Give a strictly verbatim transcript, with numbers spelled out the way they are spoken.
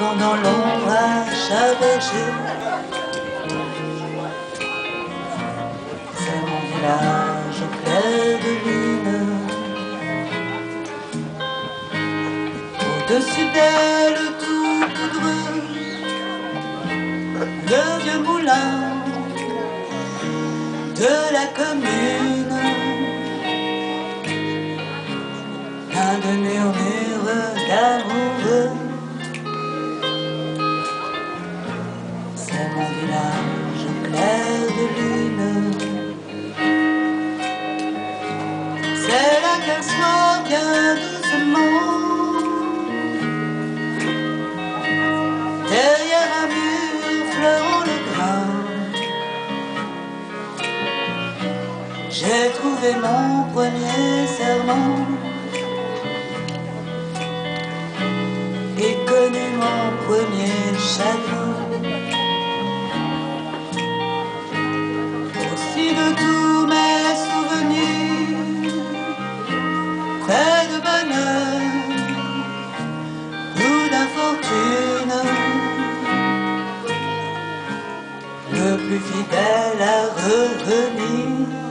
quand dans l'ombrage abrégé. C'est mon village au clair de lune. Au-dessus d'elle tout poudreux, le vieux moulin de la commune. Plein de murmures d'amoureux. C'est mon village au clair de lune. C'est là qu'elle soit bien doucement derrière un mur fleurant le grain. J'ai trouvé mon premier serment et connu mon premier chagrin. Aussi de tous mes souvenirs, faits de bonheur ou d'infortune, le plus fidèle à revenir.